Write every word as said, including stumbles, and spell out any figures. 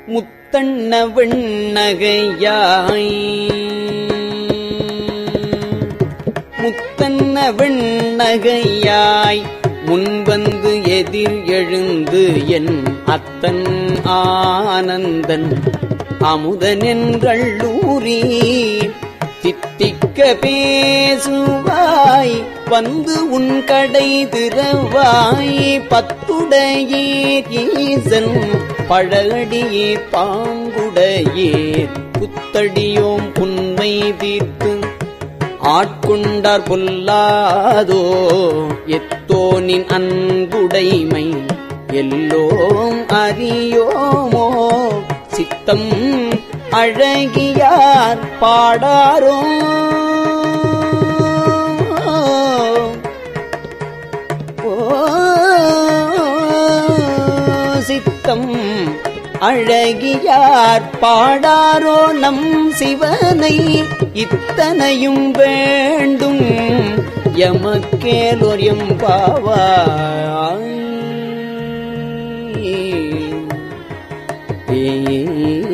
முத்தண்ண வெண்ணகையாய் முத்தன்ன வெண்ணகையாய் முன்வந்து எதிர் எழுந்து என் அத்தன் ஆனந்தன் அமுதனென்றள்ளூரி தித்திக்க பேசுவாய் வந்து உன் கடை திறவாய் பத்துடையீர் ஈசன் பழடியே பாங்குடையீர் புத்தடியோம் புன்மை தீர்த்து ஆட்கொண்டார் பொல்லாதோ எத்தோனின் அன்புடைமை எல்லோம் அறியோமோ சித்தம் அழகியார் பாடாரோ சித்தம் அழகியார் பாடாரோ நம் சிவனை இத்தனையும் வேண்டும் எமக்கேலோர் எம்பாவாய்.